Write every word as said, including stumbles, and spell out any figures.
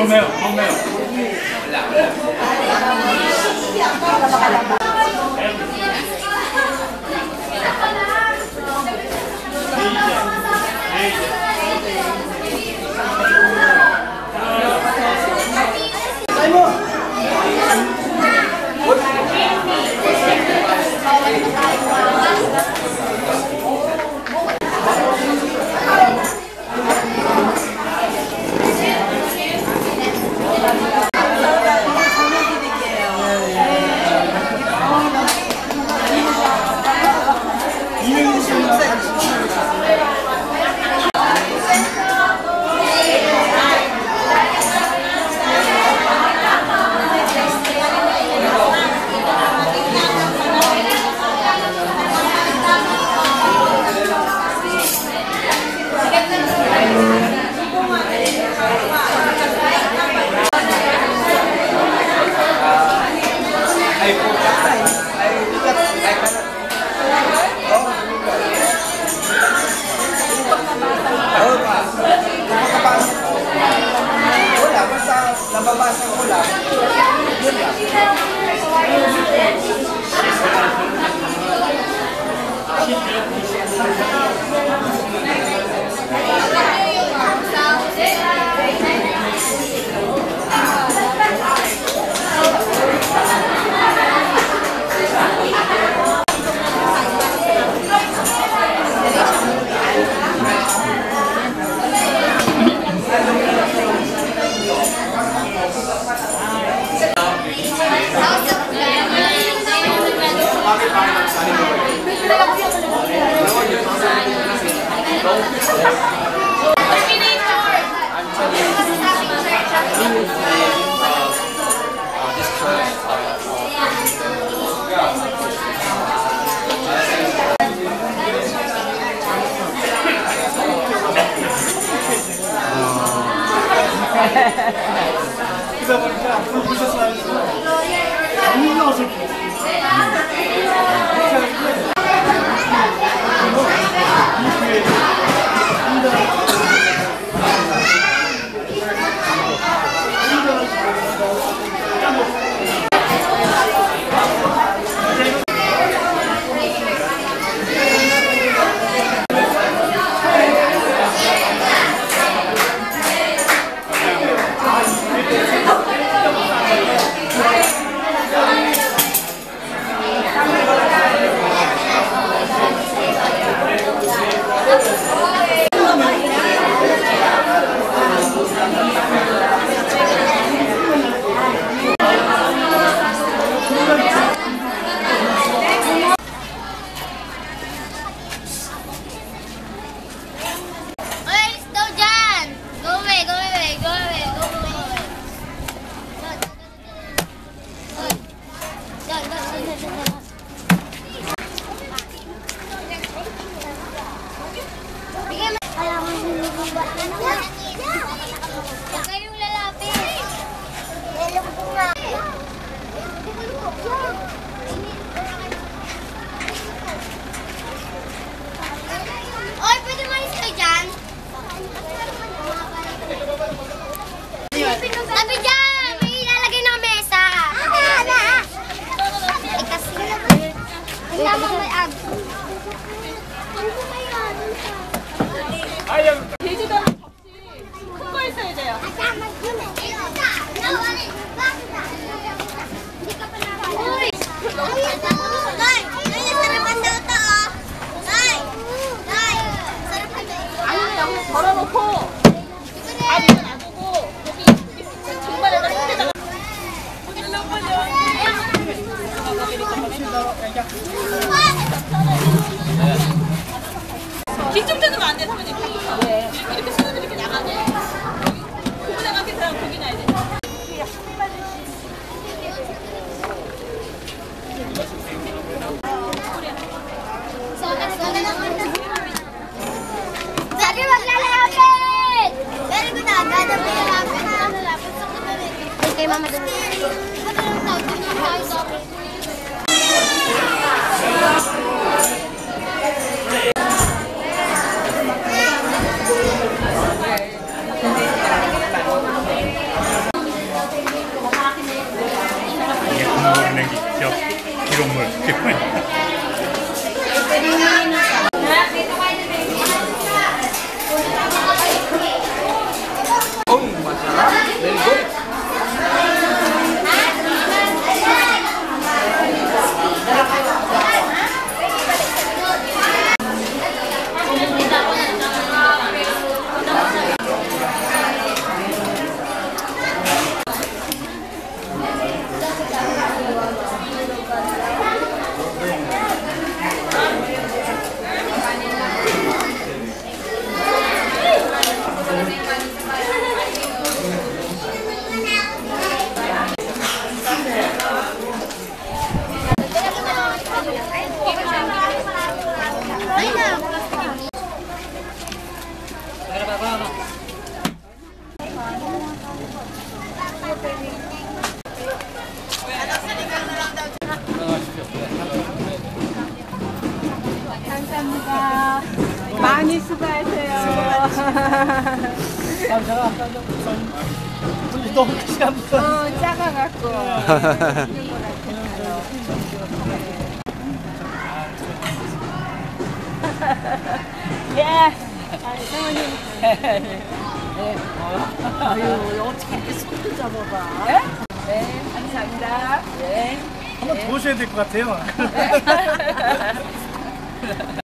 Romeo, Romeo. Nababasa ko lang. Yun lang. 제주도는 접시 큰 거 있어야 돼요. 아니면 여기 걸어놓고 아니면 놔두고 여기 중간에다 밑에다가 뒤쪽 뜯으면 안 돼, 사모님. 네. 이렇게 수는 이렇게 나가네. 고기 나가게 사람 고기 놔야 돼. Sabi wag lalapit! Pero ginagana mo yung lapit na lalapit sa kumalit. Ay, kay mama doon. Ano lang tawag din yung tayo sa akin? 어우, 맛있다. 멜고. 감사합니다. 많이 수고하세요. 너무 크시합니다. 어, 작아갖고. 예. 아유, 사모님. 아유, 어떻게 이렇게 손도 잡아봐. 네, 감사합니다. 네. 한번 보셔야 될 것 같아요.